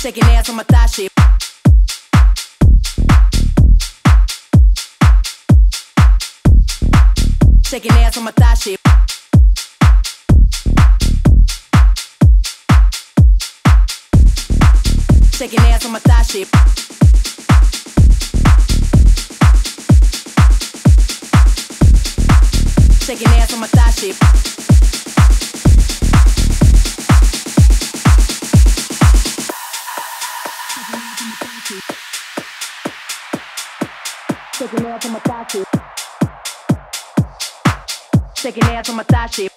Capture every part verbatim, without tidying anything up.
Shaking ass on my thigh shit. Shaking ass on my thigh shit. Shaking ass on my thigh shit. Shaking ass on my thigh shit. Shaking ass on my thigh shit. Shaking ass on my thigh shit.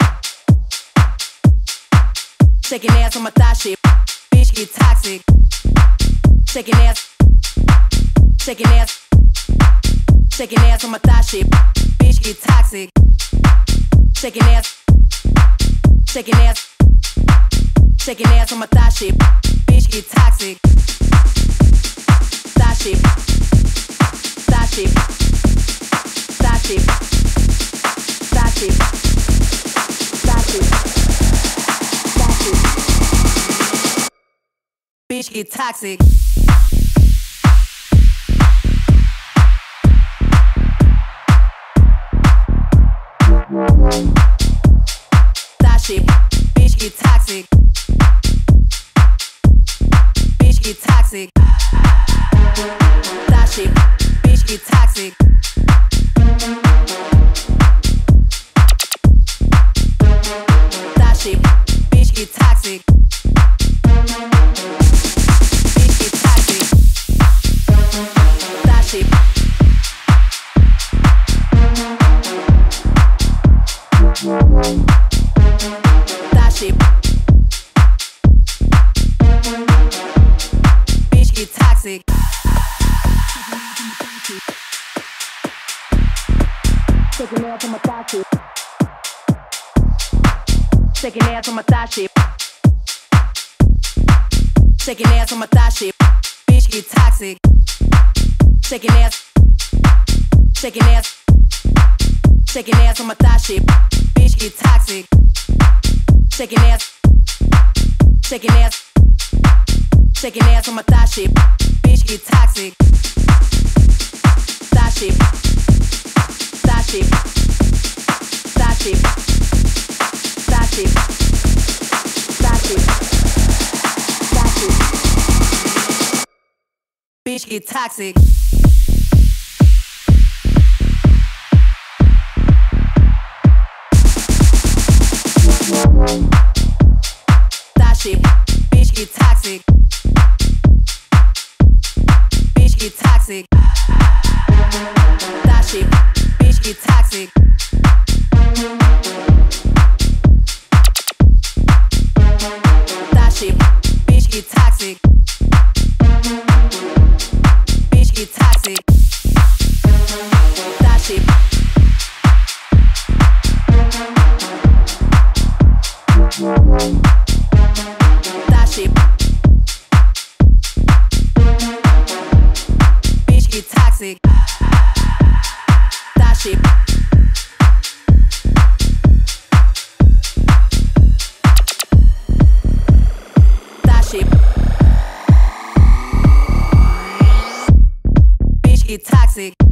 Shaking ass on my thigh shit. Bitch get toxic. Shaking ass. Shaking ass. Shaking ass on my thigh shit. Bitch get toxic. Shaking ass. Shaking ass. Shaking ass on my thigh shit. Bitch get toxic. Thigh shit. Thigh shit. Thigh shit. Thigh shit. Thigh shit. Thigh shit. Bitch get toxic. Thigh shit. Bitch get toxic. Bitch get toxic. Thigh shit. Bitch get toxic. Thigh shit. Bitch get toxic. Bitch get toxic. Thigh shit. Thigh shit. Bitch get toxic. Shaking ass on my thigh shit. Shaking ass on my thigh shit. Shaking ass on my thigh shit. Bitch get toxic. Shaking ass. Shaking ass. Shaking ass on my thigh shit. Bitch get toxic. Shaking ass. Shaking ass. Shaking ass on my thigh shit. Bitch get toxic. Thigh shit. Thigh shit. Thigh shit. Thigh shit. Thigh shit. Thigh shit. Bitch get toxic. Thigh shit. Bitch get toxic. Bitch get toxic. Thigh shit. Bitch get toxic. Thigh shit. Bitch get toxic. Bitch get toxic. Thigh shit. Thigh shit. Bitch get toxic. Thigh shit. Thigh shit. Bitch get toxic.